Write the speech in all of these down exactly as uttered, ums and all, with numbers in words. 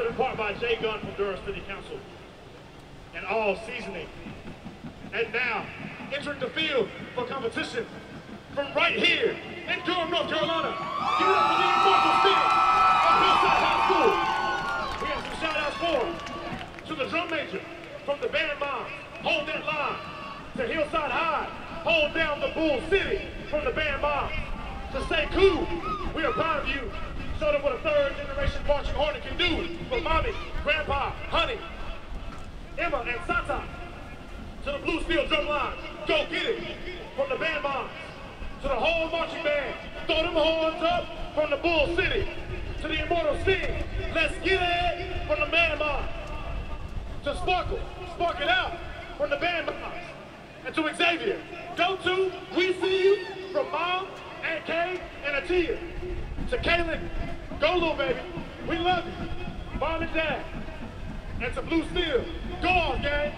sponsored in part by Jay Gunn from Durham City Council and All Seasoning. And now, entering the field for competition from right here in Durham, North Carolina. Give it up for the immortal spirit of Hillside High School. We have some shout outs for to the drum major from the band moms. Hold that line. To Hillside High. Hold down the Bull City from the band moms. To stay cool. We are proud of you. Show them what a third generation marching hornet can do for mommy, grandpa, honey, Emma, and Santa. To the Blue Steel drum line. Go get it from the band moms. To the whole marching band. Throw them horns up from the Bull City. To the immortal Sting. Let's get it from the band moms. To Sparkle. Spark it out from the band moms. And to Xavier. Go to We See You from Mom and Kay and Atia. To Kaylin. Go, little baby. We love you. Mom and Dad. And to Blue Steel. Go on, gang.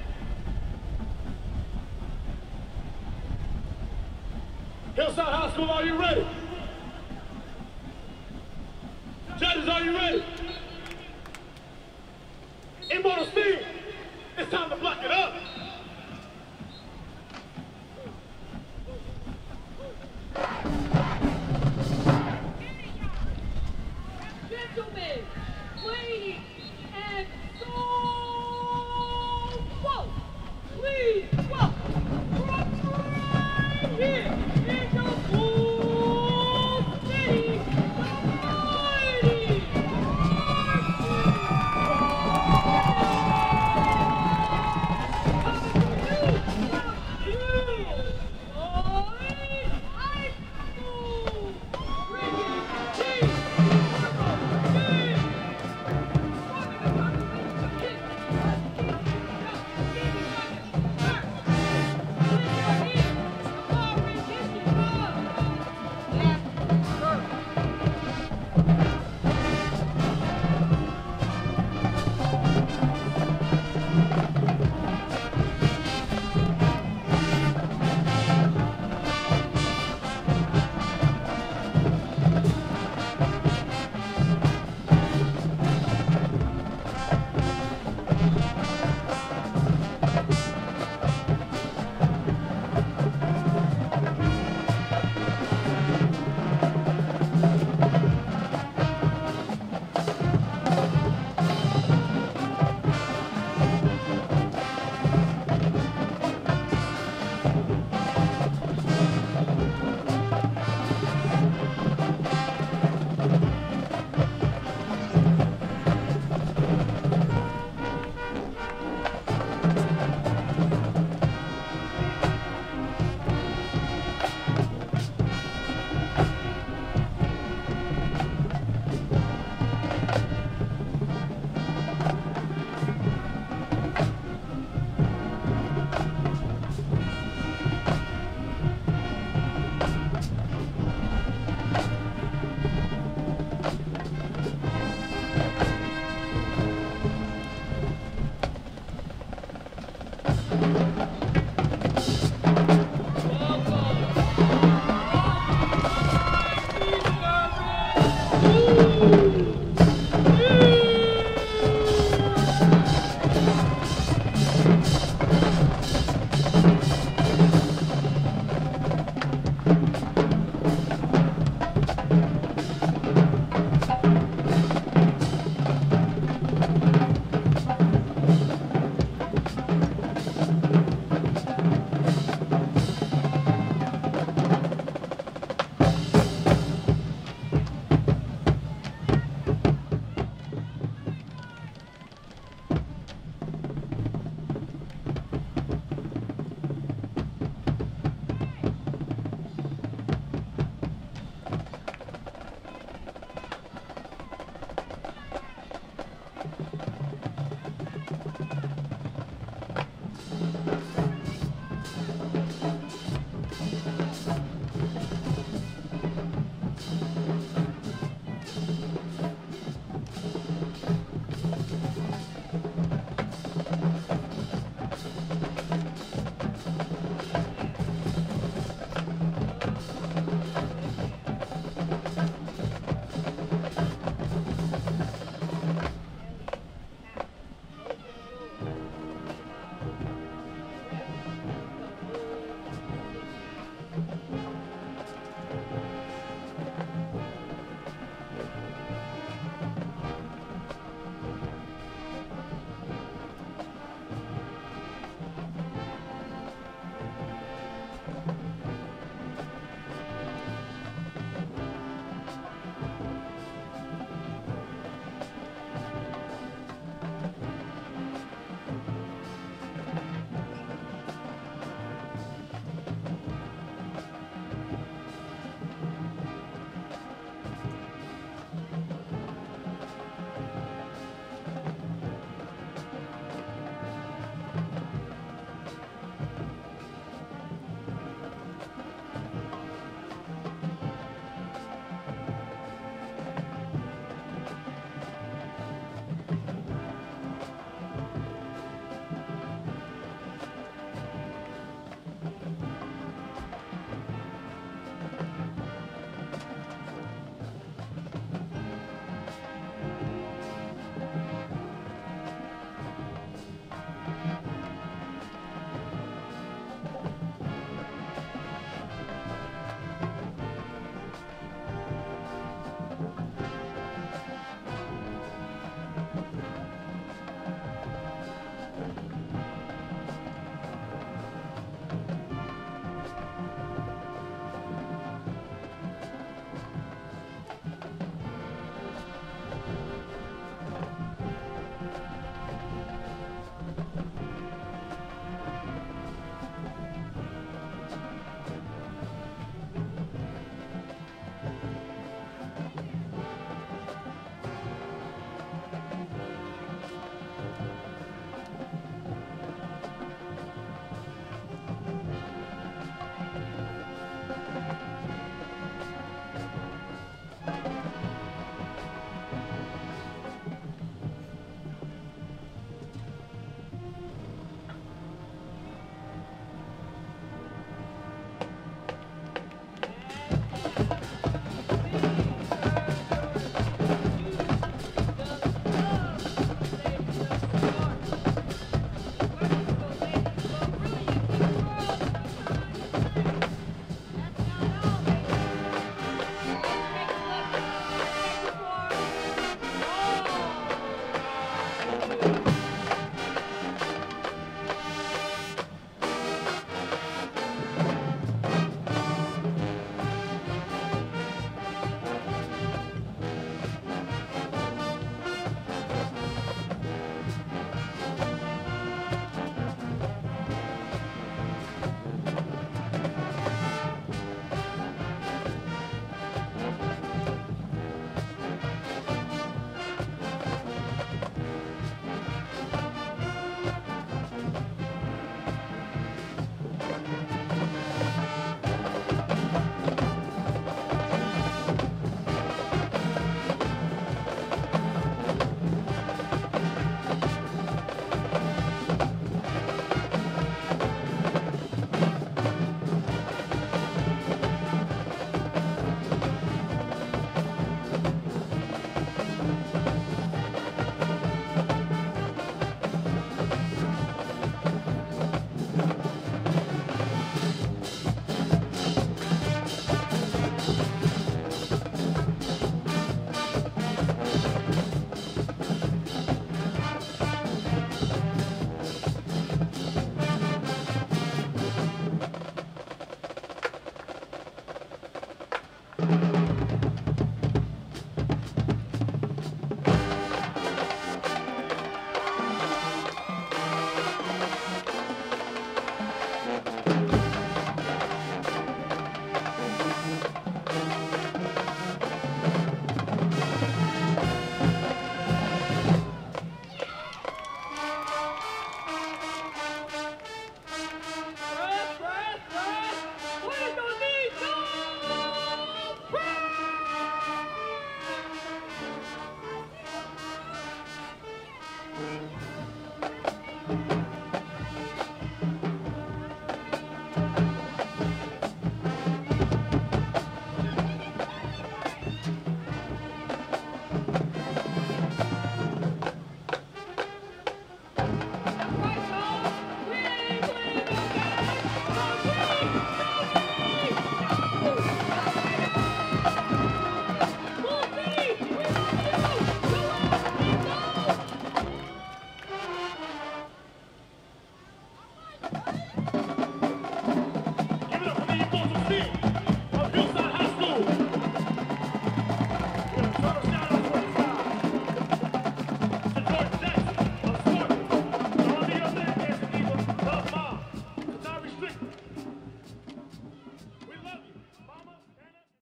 Hillside High School, are you ready? Judges, are you ready? Immortal Steve, it's time to block it up. Gentlemen, ladies, and so, whoa, please welcome